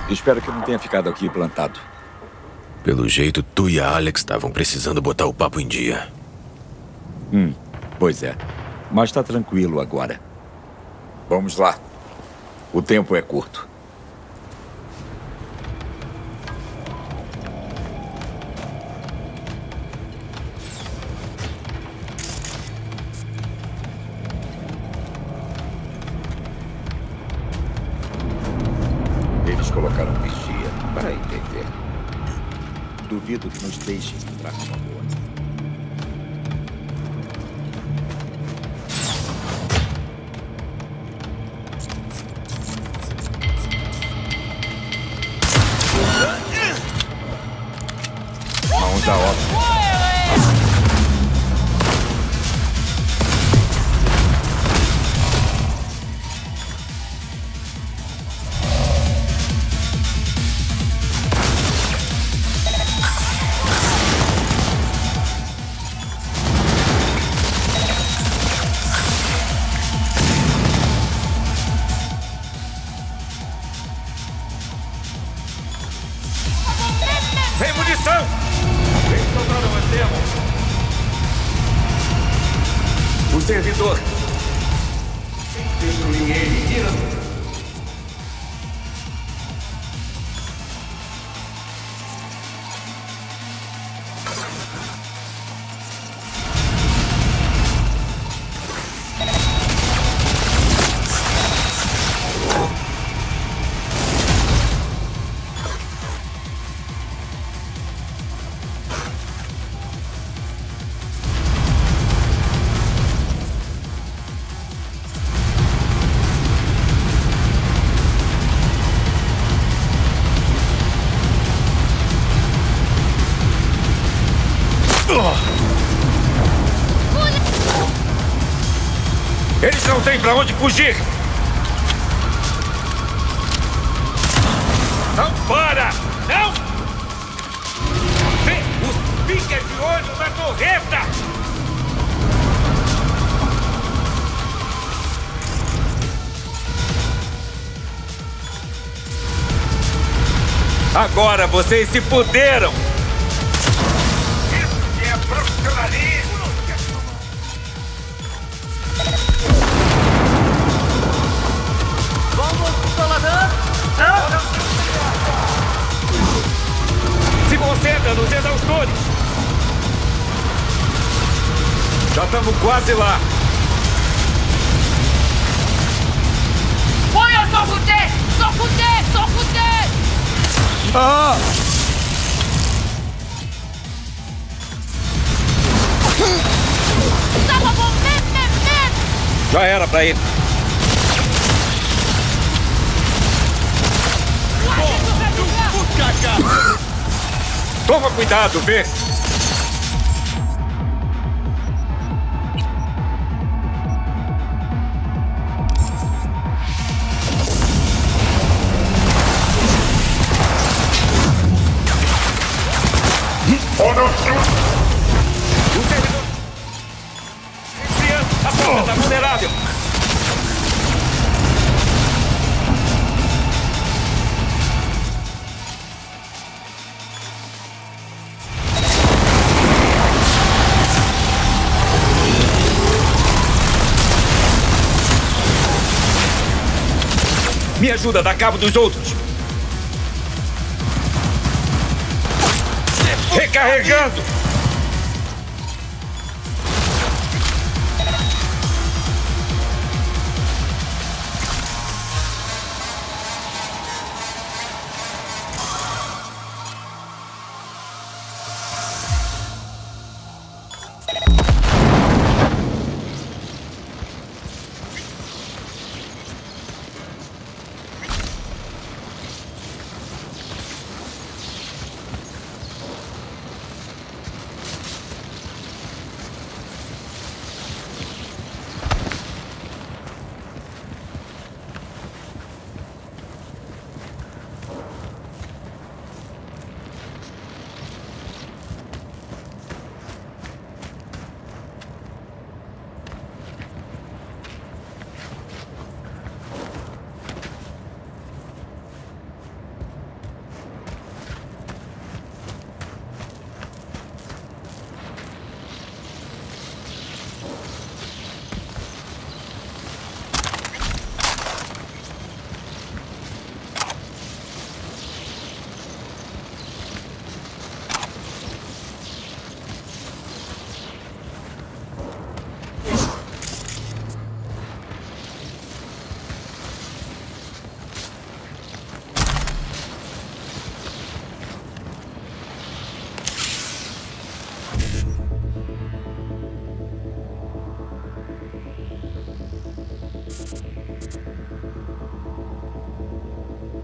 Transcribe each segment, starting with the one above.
Espero que não tenha ficado aqui plantado. Pelo jeito, tu e a Alex estavam precisando botar o papo em dia. Pois é. Mas tá tranquilo agora. Vamos lá. O tempo é curto. Eles colocaram vigia para entender. Duvido que nos deixem entrar numa boa. Mãos da obra. Tem munição! Tem soldado mais temos! O servidor. Destruir ele, tira! Eles não têm pra onde fugir! Não para! Não! Vê! Fica de olho na torreta! Agora vocês se fuderam! Isso que é profissionalismo! Vamos, Saladã! Se concentra nos exaustores! Já estamos quase lá! Olha, só fuder! Só fuder! Só fuder! Ah! Tava bom! Já era pra ir! Toma cuidado, vê! O servidor! Esfriando! A porta está vulnerável! Me ajuda a dar cabo dos outros! Recarregando!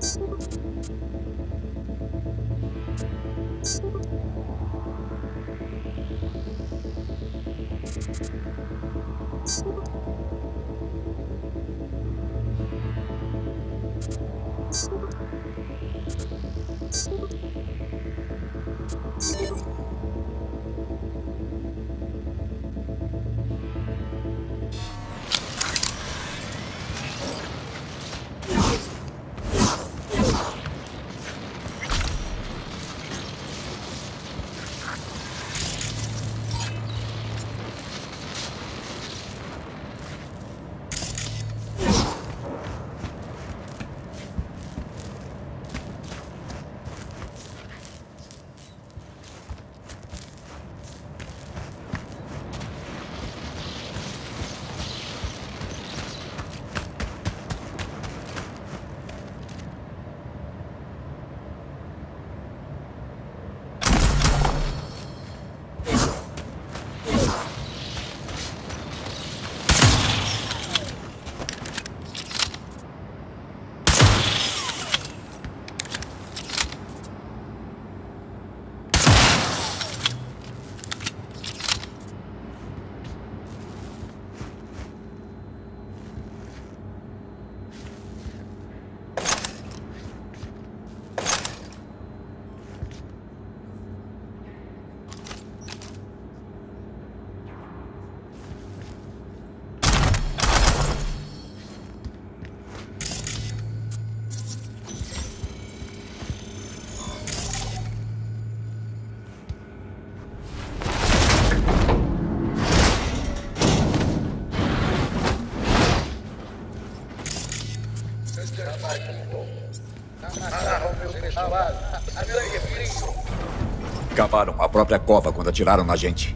Cavaram a própria cova quando atiraram na gente.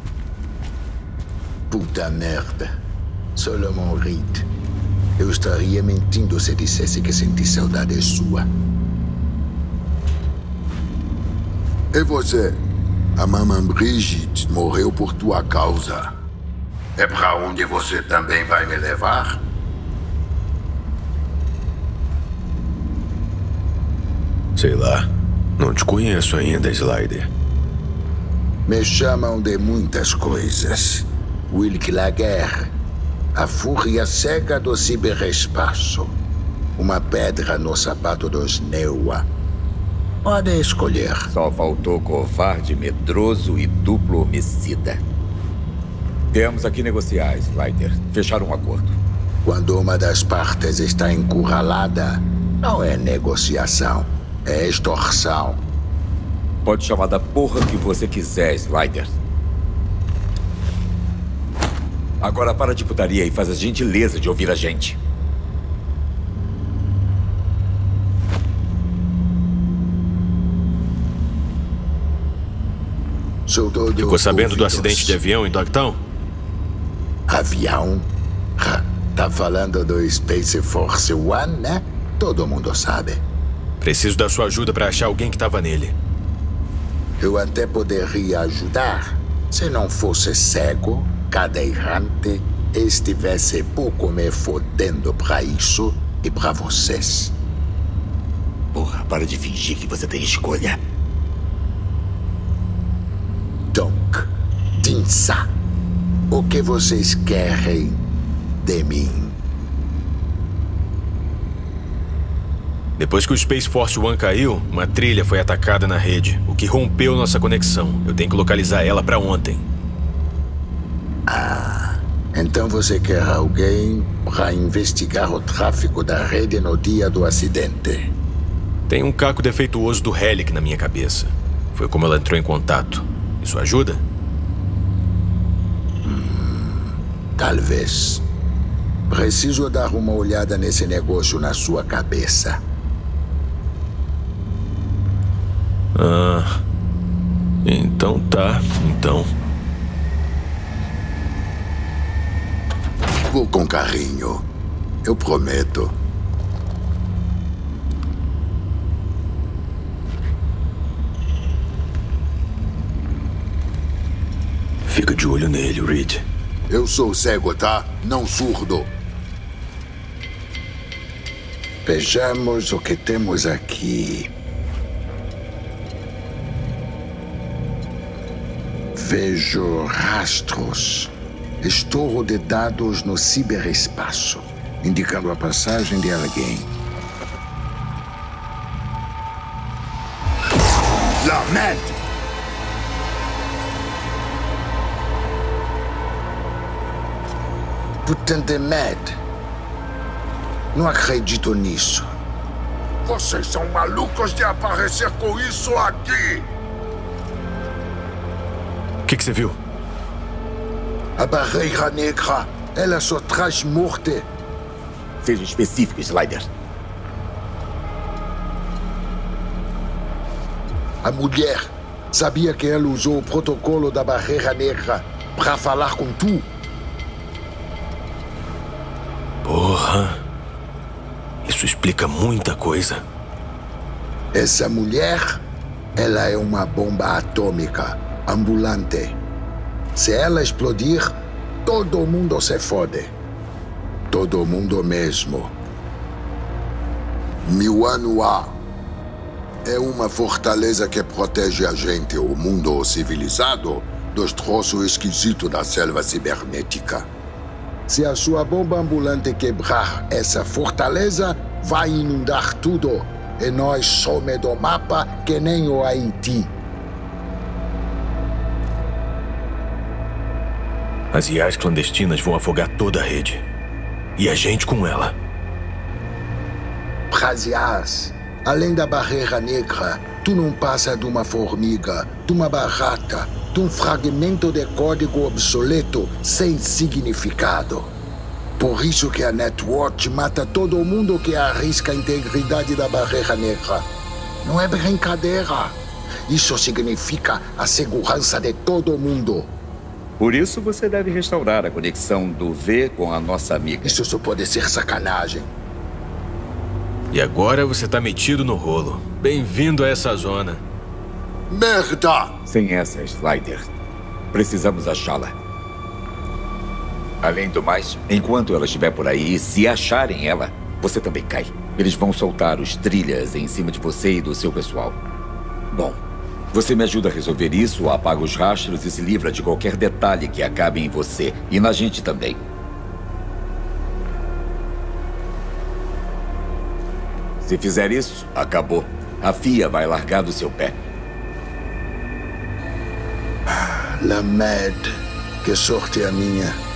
Puta merda. Solomon Reed. Eu estaria mentindo se dissesse que senti saudade sua. E você? A mamãe Brigitte morreu por tua causa. É pra onde você também vai me levar? Sei lá. Não te conheço ainda, Slider. Me chamam de muitas coisas. Wilk Laguerre. A fúria cega do ciberespaço. Uma pedra no sapato dos Neua. Pode escolher. Só faltou covarde, medroso e duplo homicida. Viemos aqui negociar, Slider. Fechar um acordo. Quando uma das partes está encurralada, não é negociação. É extorsão. Pode chamar da porra que você quiser, Slider. Agora para de putaria e faz a gentileza de ouvir a gente. Sou todo Ficou sabendo do ouvidos. acidente de avião em Dogtown? Avião? Tá falando do Space Force One, né? Todo mundo sabe. Preciso da sua ajuda para achar alguém que estava nele. Eu até poderia ajudar se não fosse cego, cadeirante e estivesse pouco me fodendo pra isso e pra vocês. Porra, para de fingir que você tem escolha. Donk, Dinsa, o que vocês querem de mim? Depois que o Space Force One caiu, uma trilha foi atacada na rede, o que rompeu nossa conexão. Eu tenho que localizar ela para ontem. Então você quer alguém para investigar o tráfego da rede no dia do acidente? Tem um caco defeituoso do Relic na minha cabeça. Foi como ela entrou em contato. Isso ajuda? Talvez. Preciso dar uma olhada nesse negócio na sua cabeça. Então tá. Vou com carinho. Eu prometo. Fica de olho nele, Reed. Eu sou cego, tá? Não surdo. Vejamos o que temos aqui. Vejo rastros. Estouro de dados no ciberespaço, indicando a passagem de alguém. La merde! Putain de merda! Não acredito nisso. Vocês são malucos de aparecer com isso aqui! O que você viu? A barreira negra, ela só traz morte. Seja específico, Slider. A mulher sabia que ela usou o protocolo da barreira negra para falar com tu. Porra. Isso explica muita coisa. Essa mulher, ela é uma bomba atômica ambulante. Se ela explodir, todo mundo se fode. Todo mundo mesmo. Miwanua é uma fortaleza que protege a gente, o mundo civilizado, dos troços esquisitos da selva cibernética. Se a sua bomba ambulante quebrar essa fortaleza, vai inundar tudo. E nós somos do mapa que nem o Haiti. As IAs clandestinas vão afogar toda a rede. E a gente com ela. Pras além da barreira negra, tu não passa de uma formiga, de uma barata, de um fragmento de código obsoleto sem significado. Por isso que a Netwatch mata todo mundo que arrisca a integridade da barreira negra. Não é brincadeira. Isso significa a segurança de todo mundo. Por isso você deve restaurar a conexão do V com a nossa amiga. Isso só pode ser sacanagem. E agora você tá metido no rolo. Bem-vindo a essa zona. Merda! Sem essa, Slider. Precisamos achá-la. Além do mais, enquanto ela estiver por aí, se acharem ela, você também cai. Eles vão soltar os trilhas em cima de você e do seu pessoal. Bom, você me ajuda a resolver isso, apaga os rastros e se livra de qualquer detalhe que acabe em você. E na gente também. Se fizer isso, acabou. A FIA vai largar do seu pé. La merda. Que sorte a minha.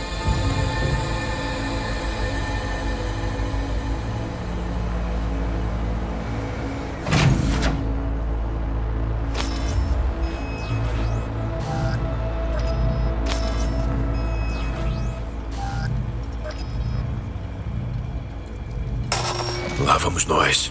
Lá vamos nós.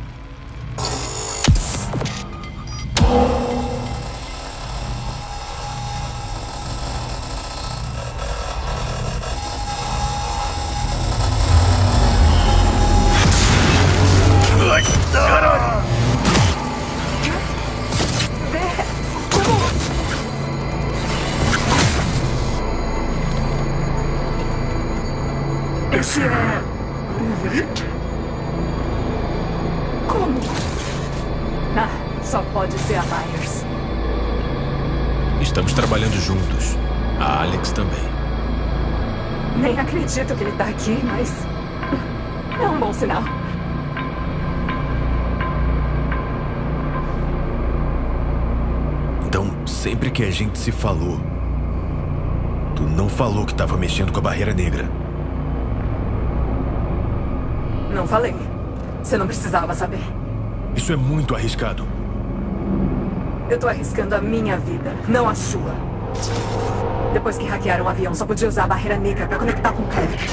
Esse é o Vic? Como? Ah, só pode ser a Myers. Estamos trabalhando juntos. A Alex também. Nem acredito que ele tá aqui, mas é um bom sinal. Então, sempre que a gente se falou, tu não falou que tava mexendo com a barreira negra. Não falei. Você não precisava saber. Isso é muito arriscado. Eu tô arriscando a minha vida, não a sua. Depois que hackearam o avião, só podia usar a barreira negra pra conectar com o crédito.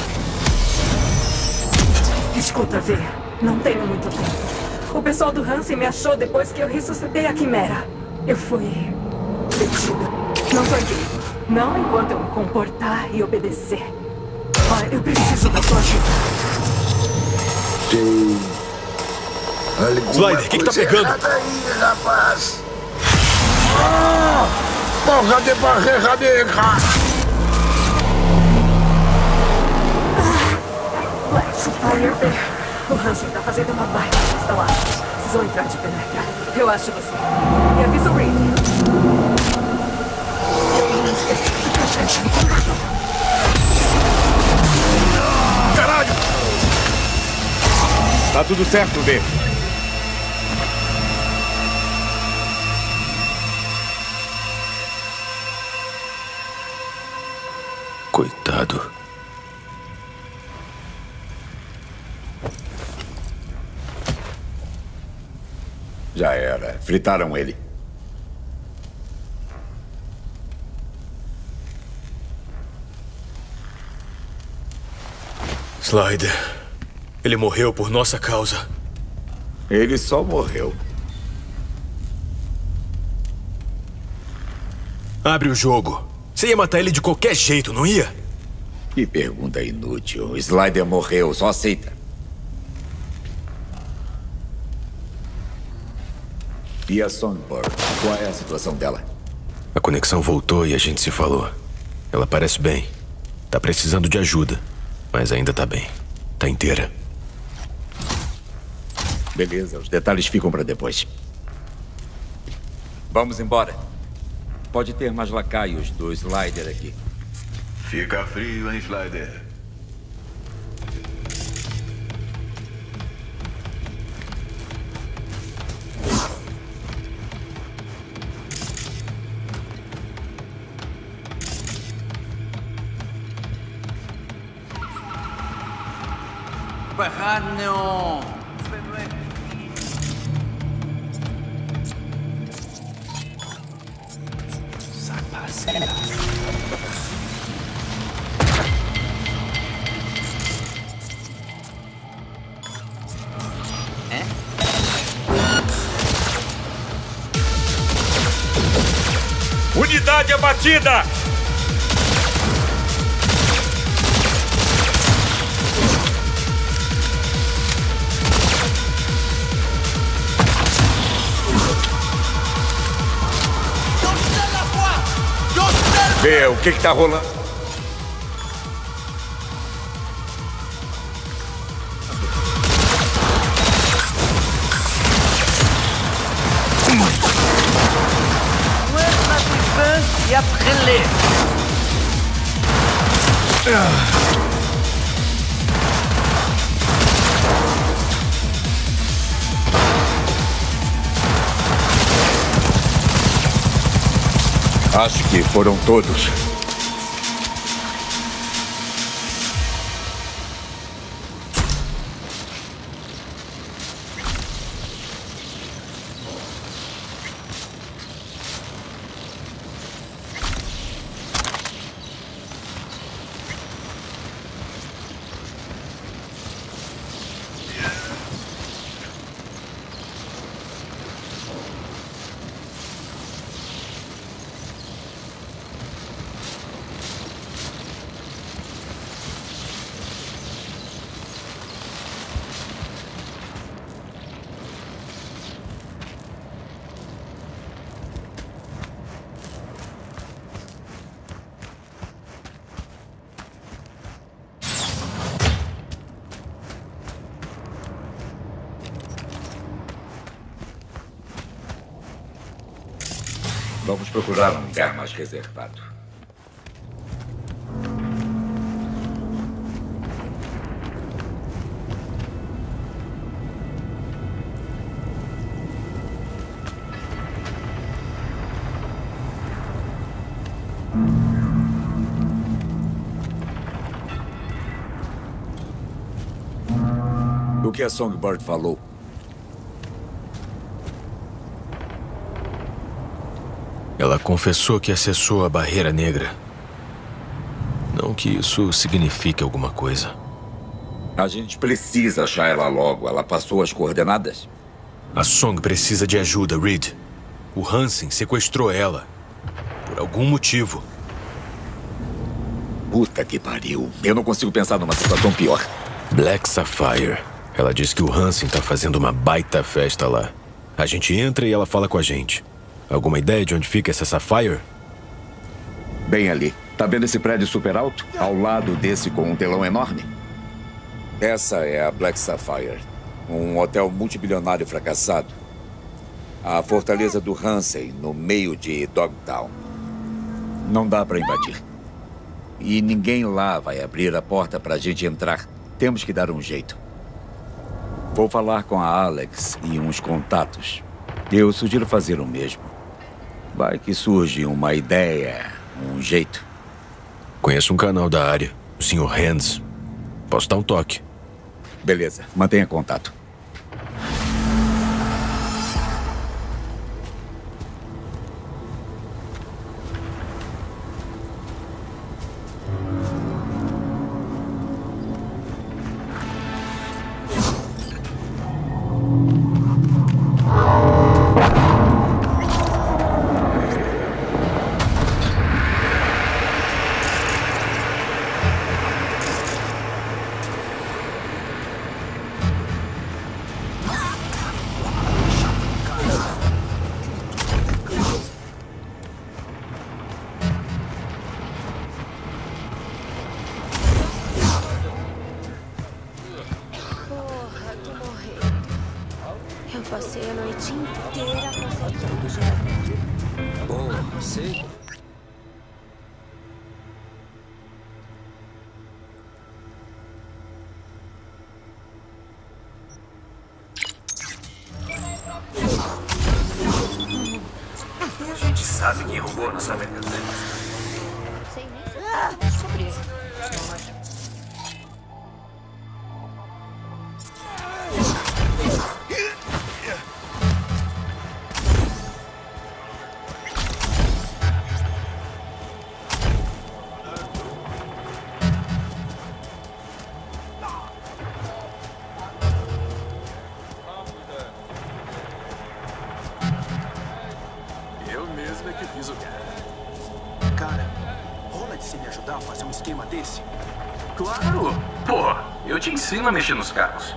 Escuta, V, não tenho muito tempo. O pessoal do Hansen me achou depois que eu ressuscitei a Quimera. Eu fui detida. Não tô aqui. Não enquanto eu me comportar e obedecer. Olha, eu preciso da sua ajuda. Slider, o que tá pegando? Aí, rapaz. Porra de barreira negra! Let's fire there. O Hansen tá fazendo uma baita festa lá. Precisam entrar de penetra. Eu acho você. E avisa o Reed. Caralho! Tá tudo certo, V. Coitado. Já era. Fritaram ele. Slider. Ele morreu por nossa causa. Ele só morreu. Abre o jogo. Você ia matar ele de qualquer jeito, não ia? Que pergunta inútil. Slider morreu, só aceita. E a Songbird? Qual é a situação dela? A conexão voltou e a gente se falou. Ela parece bem. Tá precisando de ajuda, mas ainda tá bem. Tá inteira. Beleza, os detalhes ficam pra depois. Vamos embora. Pode ter mais lacaios do Slider aqui. Fica frio, hein, Slider? Unidade abatida! Vê, o que tá rolando? Et après les. Acho que foram todos. Vamos procurar um lugar mais reservado. O que a Songbird falou? Ela confessou que acessou a Barreira Negra. Não que isso signifique alguma coisa. A gente precisa achar ela logo. Ela passou as coordenadas? A Song precisa de ajuda, Reed. O Hansen sequestrou ela. Por algum motivo. Puta que pariu. Eu não consigo pensar numa situação pior. Black Sapphire. Ela diz que o Hansen tá fazendo uma baita festa lá. A gente entra e ela fala com a gente. Alguma ideia de onde fica essa Sapphire? Bem ali. Tá vendo esse prédio super alto? Ao lado desse com um telão enorme? Essa é a Black Sapphire, um hotel multibilionário fracassado. A fortaleza do Hansen, no meio de Dogtown. Não dá para invadir. E ninguém lá vai abrir a porta para a gente entrar. Temos que dar um jeito. Vou falar com a Alex e uns contatos. Eu sugiro fazer o mesmo. Vai que surge uma ideia, um jeito. Conheço um canal da área, o Sr. Hands. Posso dar um toque. Beleza, mantenha contato. Passei a noite inteira consertando o gerador. Boa, sei. A gente sabe quem roubou nossa brincadeira. Sei nem se eu descobrir. Claro! Pô, eu te ensino a mexer nos carros.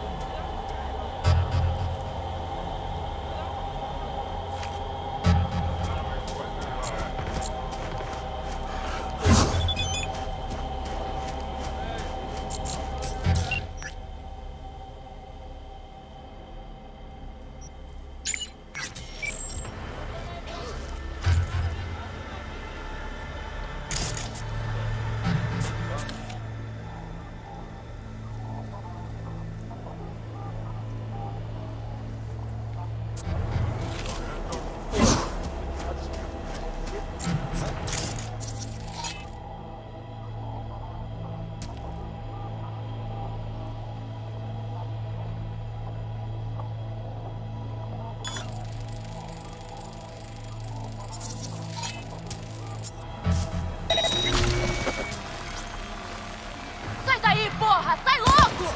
Sai daí, porra! Sai logo!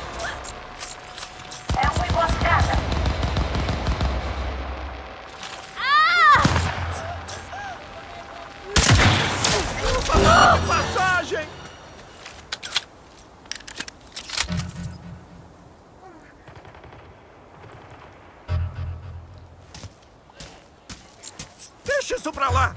É uma emboscada. Passagem! Deixa isso pra lá!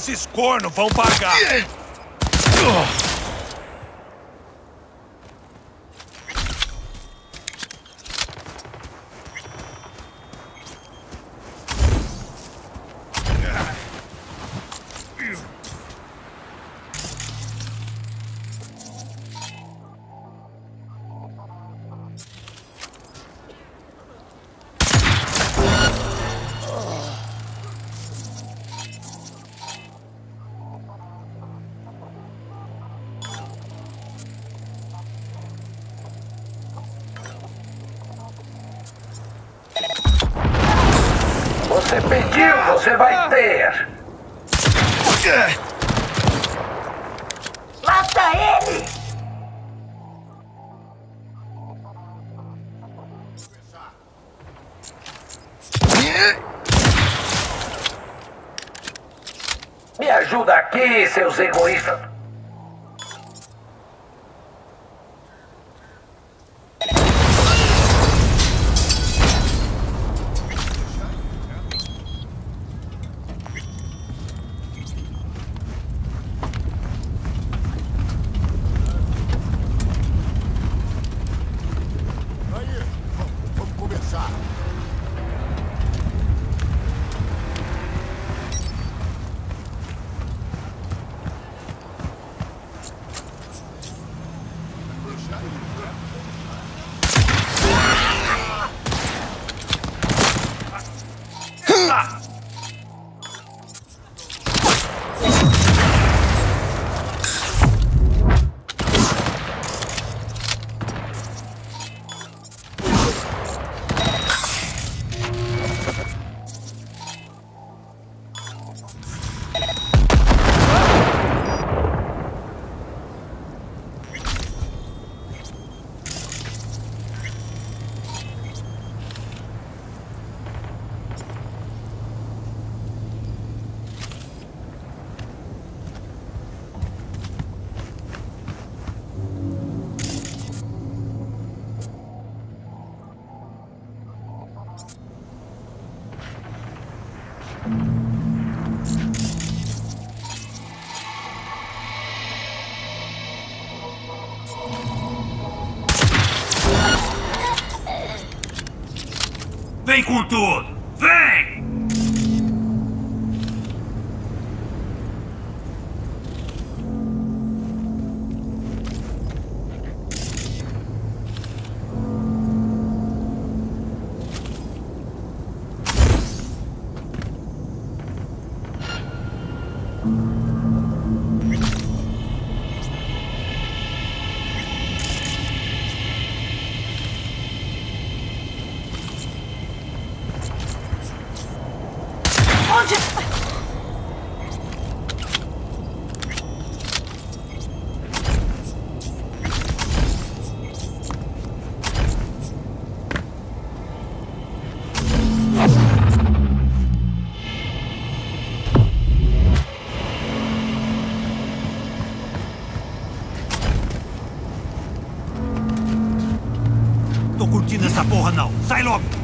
Esses cornos vão pagar! Você pediu, você vai ter! Mata ele! Me ajuda aqui, seus egoístas! Vem com tudo! Vem! Tô curtindo essa porra não. Sai logo!